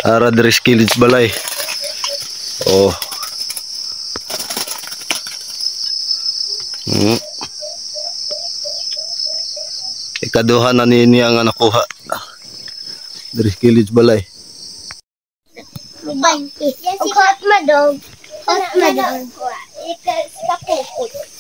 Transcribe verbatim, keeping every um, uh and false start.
Ara diri sa kilid sa balay. Oh. Hmm. Ikaduha na niya nga nakuha. Diri sa kilid sa balay. Hot madog. Hot madog. Ikas kapukot.